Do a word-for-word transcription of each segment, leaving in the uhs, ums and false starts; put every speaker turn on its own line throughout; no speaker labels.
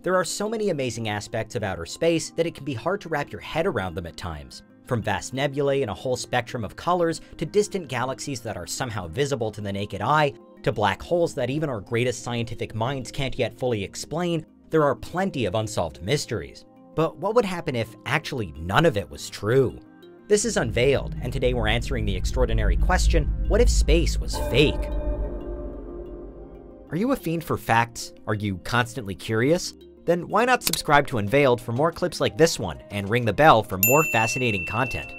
There are so many amazing aspects of outer space that it can be hard to wrap your head around them at times. From vast nebulae in a whole spectrum of colors, to distant galaxies that are somehow visible to the naked eye, to black holes that even our greatest scientific minds can't yet fully explain, there are plenty of unsolved mysteries. But what would happen if actually none of it was true? This is Unveiled, and today we're answering the extraordinary question, what if space was fake? Are you a fiend for facts? Are you constantly curious? Then why not subscribe to Unveiled for more clips like this one, and ring the bell for more fascinating content.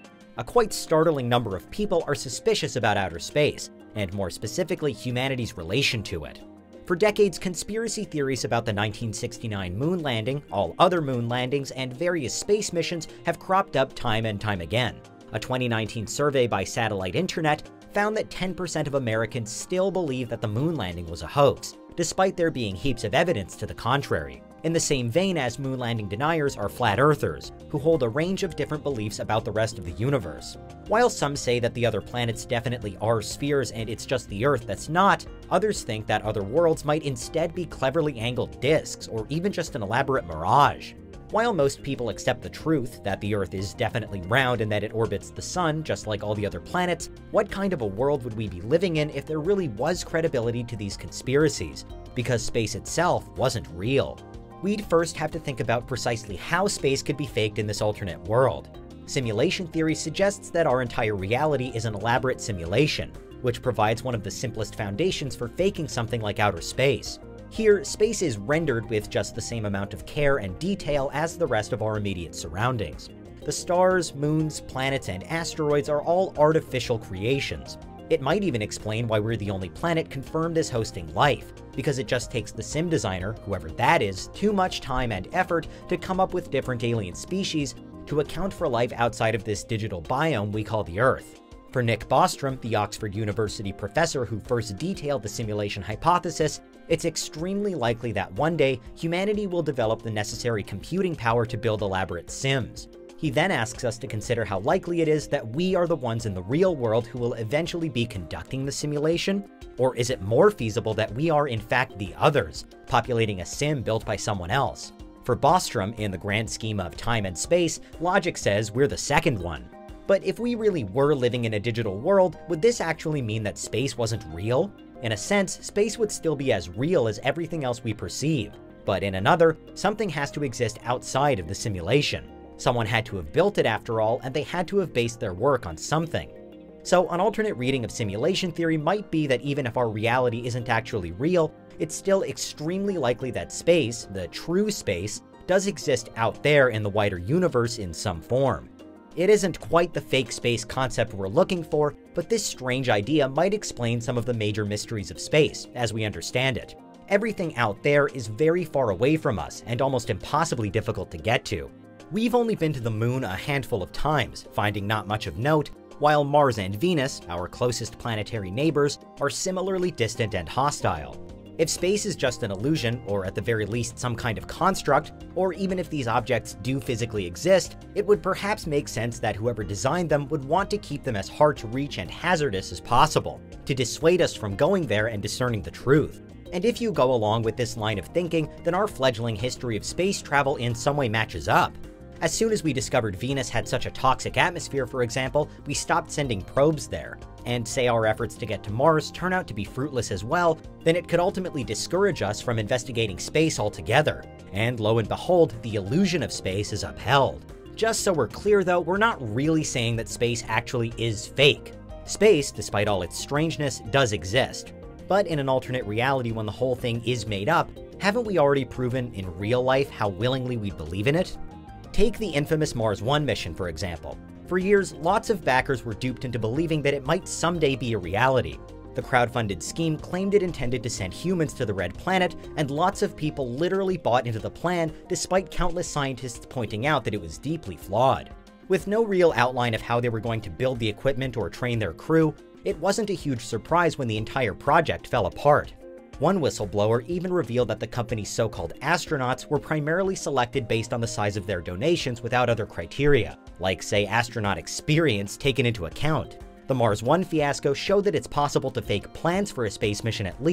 A quite startling number of people are suspicious about outer space, and more specifically humanity's relation to it. For decades, conspiracy theories about the nineteen sixty-nine moon landing, all other moon landings, and various space missions have cropped up time and time again. A twenty nineteen survey by Satellite Internet found that ten percent of Americans still believe that the moon landing was a hoax, despite there being heaps of evidence to the contrary. In the same vein as moon landing deniers are flat earthers, who hold a range of different beliefs about the rest of the universe. While some say that the other planets definitely are spheres and it's just the Earth that's not, others think that other worlds might instead be cleverly angled disks or even just an elaborate mirage. While most people accept the truth that the Earth is definitely round and that it orbits the sun just like all the other planets, what kind of a world would we be living in if there really was credibility to these conspiracies? Because space itself wasn't real. We'd first have to think about precisely how space could be faked in this alternate world. Simulation theory suggests that our entire reality is an elaborate simulation, which provides one of the simplest foundations for faking something like outer space. Here, space is rendered with just the same amount of care and detail as the rest of our immediate surroundings. The stars, moons, planets, and asteroids are all artificial creations. It might even explain why we're the only planet confirmed as hosting life, because it just takes the sim designer, whoever that is, too much time and effort to come up with different alien species to account for life outside of this digital biome we call the Earth. For Nick Bostrom, the Oxford University professor who first detailed the simulation hypothesis, it's extremely likely that one day humanity will develop the necessary computing power to build elaborate sims. He then asks us to consider how likely it is that we are the ones in the real world who will eventually be conducting the simulation, or is it more feasible that we are in fact the others, populating a sim built by someone else? For Bostrom, in the grand scheme of time and space, logic says we're the second one. But if we really were living in a digital world, would this actually mean that space wasn't real? In a sense, space would still be as real as everything else we perceive. But in another, something has to exist outside of the simulation. Someone had to have built it after all, and they had to have based their work on something. So an alternate reading of simulation theory might be that even if our reality isn't actually real, it's still extremely likely that space, the true space, does exist out there in the wider universe in some form. It isn't quite the fake space concept we're looking for, but this strange idea might explain some of the major mysteries of space, as we understand it. Everything out there is very far away from us, and almost impossibly difficult to get to. We've only been to the moon a handful of times, finding not much of note, while Mars and Venus, our closest planetary neighbors, are similarly distant and hostile. If space is just an illusion, or at the very least some kind of construct, or even if these objects do physically exist, it would perhaps make sense that whoever designed them would want to keep them as hard to reach and hazardous as possible, to dissuade us from going there and discerning the truth. And if you go along with this line of thinking, then our fledgling history of space travel in some way matches up. As soon as we discovered Venus had such a toxic atmosphere, for example, we stopped sending probes there. And say our efforts to get to Mars turn out to be fruitless as well, then it could ultimately discourage us from investigating space altogether. And lo and behold, the illusion of space is upheld. Just so we're clear though, we're not really saying that space actually is fake. Space, despite all its strangeness, does exist. But in an alternate reality when the whole thing is made up, haven't we already proven in real life how willingly we believe in it? Take the infamous Mars one mission, for example. For years, lots of backers were duped into believing that it might someday be a reality. The crowdfunded scheme claimed it intended to send humans to the Red Planet, and lots of people literally bought into the plan, despite countless scientists pointing out that it was deeply flawed. With no real outline of how they were going to build the equipment or train their crew, it wasn't a huge surprise when the entire project fell apart. One whistleblower even revealed that the company's so-called astronauts were primarily selected based on the size of their donations without other criteria, like, say, astronaut experience taken into account. The Mars one fiasco showed that it's possible to fake plans for a space mission at least,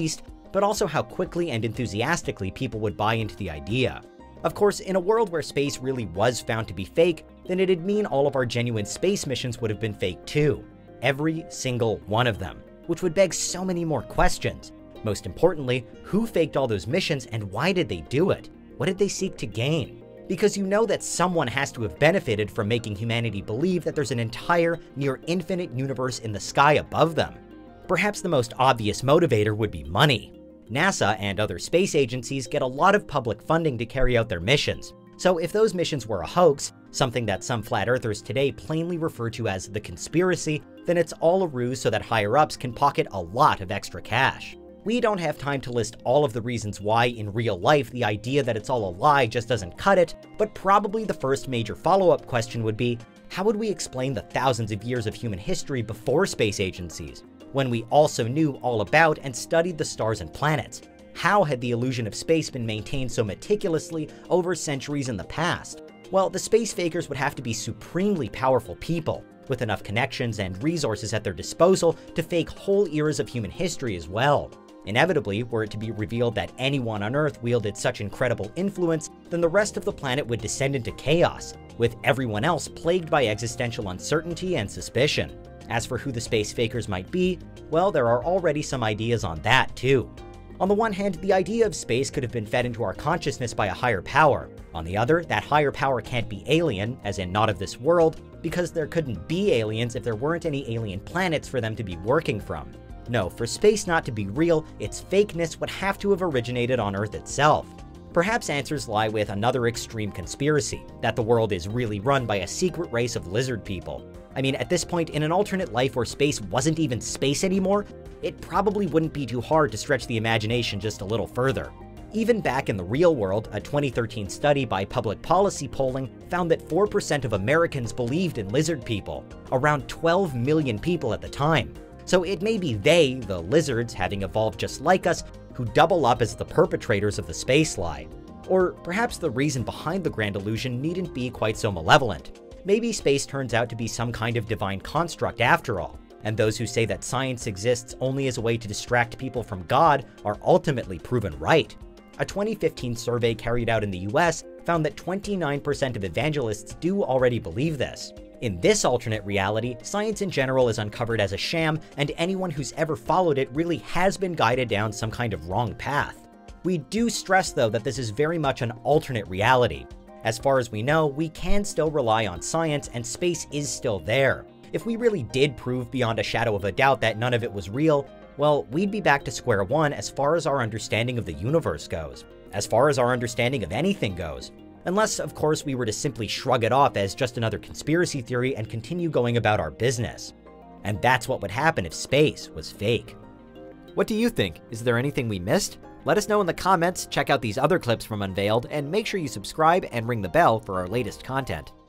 but also how quickly and enthusiastically people would buy into the idea. Of course, in a world where space really was found to be fake, then it'd mean all of our genuine space missions would have been fake too. Every single one of them, which would beg so many more questions. Most importantly, who faked all those missions and why did they do it? What did they seek to gain? Because you know that someone has to have benefited from making humanity believe that there's an entire, near infinite universe in the sky above them. Perhaps the most obvious motivator would be money. NASA and other space agencies get a lot of public funding to carry out their missions. So if those missions were a hoax, something that some flat earthers today plainly refer to as the conspiracy, then it's all a ruse so that higher-ups can pocket a lot of extra cash. We don't have time to list all of the reasons why in real life the idea that it's all a lie just doesn't cut it, but probably the first major follow-up question would be, how would we explain the thousands of years of human history before space agencies, when we also knew all about and studied the stars and planets? How had the illusion of space been maintained so meticulously over centuries in the past? Well, the space fakers would have to be supremely powerful people, with enough connections and resources at their disposal to fake whole eras of human history as well. Inevitably, were it to be revealed that anyone on Earth wielded such incredible influence, then the rest of the planet would descend into chaos, with everyone else plagued by existential uncertainty and suspicion. As for who the space fakers might be, well, there are already some ideas on that too. On the one hand, the idea of space could have been fed into our consciousness by a higher power. On the other, that higher power can't be alien, as in not of this world, because there couldn't be aliens if there weren't any alien planets for them to be working from. No, for space not to be real, its fakeness would have to have originated on Earth itself. Perhaps answers lie with another extreme conspiracy, that the world is really run by a secret race of lizard people. I mean, at this point, in an alternate life where space wasn't even space anymore, it probably wouldn't be too hard to stretch the imagination just a little further. Even back in the real world, a twenty thirteen study by Public Policy Polling found that four percent of Americans believed in lizard people, around twelve million people at the time. So it may be they, the lizards, having evolved just like us, who double up as the perpetrators of the space lie. Or perhaps the reason behind the grand illusion needn't be quite so malevolent. Maybe space turns out to be some kind of divine construct after all, and those who say that science exists only as a way to distract people from God are ultimately proven right. A twenty fifteen survey carried out in the U S found that twenty-nine percent of evangelists do already believe this. In this alternate reality, science in general is uncovered as a sham, and anyone who's ever followed it really has been guided down some kind of wrong path. We do stress, though, that this is very much an alternate reality. As far as we know, we can still rely on science, and space is still there. If we really did prove beyond a shadow of a doubt that none of it was real, well, we'd be back to square one as far as our understanding of the universe goes, as far as our understanding of anything goes. Unless, of course, we were to simply shrug it off as just another conspiracy theory and continue going about our business. And that's what would happen if space was fake. What do you think? Is there anything we missed? Let us know in the comments, check out these other clips from Unveiled, and make sure you subscribe and ring the bell for our latest content.